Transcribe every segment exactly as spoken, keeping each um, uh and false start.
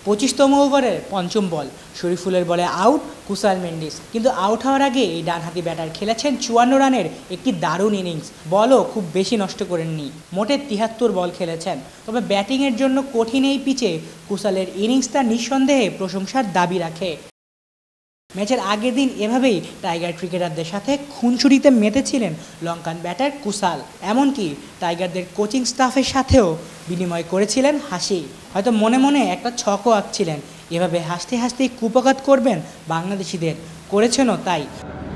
পঁচিশতম ওভারের পঞ্চম বল, শরীফুলের বলে আউট কুসাল মেন্ডিস। কিন্তু আউট হওয়ার আগে এই ডানহাতি ব্যাটার খেলেছেন চুয়ান্ন রানের একটি দারুণ ইনিংস। বলও খুব বেশি নষ্ট করেননি, মোটে তিয়াত্তর বল খেলেছেন। তবে ব্যাটিংয়ের জন্য কঠিন এই পিচে কুসালের ইনিংসটা নিঃসন্দেহে প্রশংসার দাবি রাখে। ম্যাচের আগের দিন এভাবেই টাইগার ক্রিকেটারদের সাথে খুনসুটিতে মেতেছিলেন লঙ্কান ব্যাটার কুসাল। এমনকি টাইগারদের কোচিং স্টাফের সাথেও বিনিময় করেছিলেন হাসি। হয়তো মনে মনে একটা ছকও আঁকছিলেন, এভাবে হাসতে হাসতেই কুপঘাত করবেন বাংলাদেশিদের। করেছেনও তাই।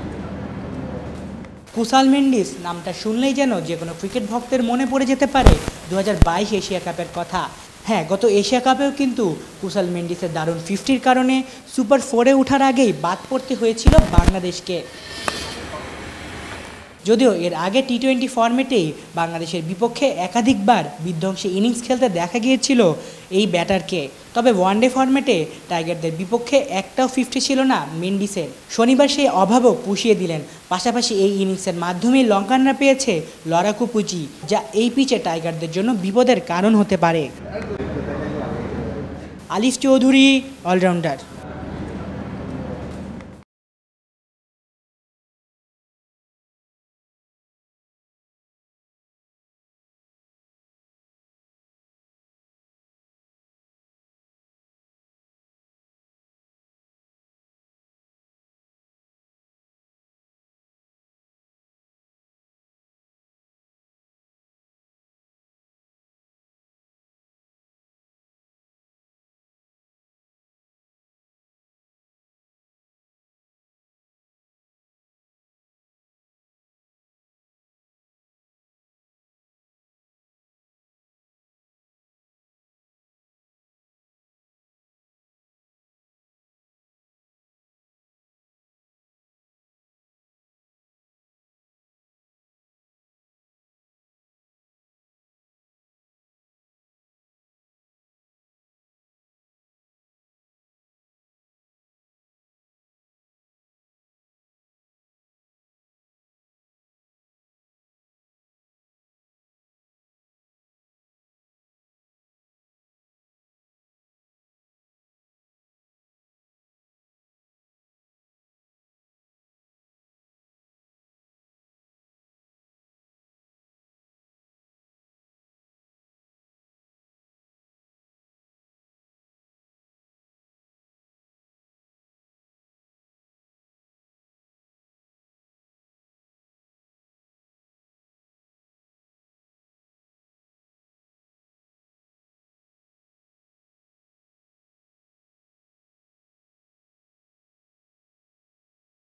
কুসাল মেন্ডিস নামটা শুনলেই যেন যে কোনো ক্রিকেট ভক্তের মনে পড়ে যেতে পারে দু হাজার বাইশ এশিয়া কাপের কথা। হ্যাঁ, গত এশিয়া কাপেও কিন্তু কুসাল মেন্ডিসের দারুণ ফিফটির কারণে সুপার ফোরে ওঠার আগেই বাদ পড়তে হয়েছিল বাংলাদেশকে। যদিও এর আগে টি টোয়েন্টি ফরম্যাটেই বাংলাদেশের বিপক্ষে একাধিকবার বিধ্বংসী ইনিংস খেলতে দেখা গিয়েছিল এই ব্যাটারকে। তবে ওয়ানডে ফরম্যাটে টাইগারদের বিপক্ষে একটাও ফিফটি ছিল না মেন্ডিসের। শনিবার সেই অভাবও পুষিয়ে দিলেন। পাশাপাশি এই ইনিংসের মাধ্যমেই লঙ্কানরা পেয়েছে লড়াকু পুঁজি, যা এই পিচে টাইগারদের জন্য বিপদের কারণ হতে পারে। আলিফ চৌধুরী, অলরাউন্ডার।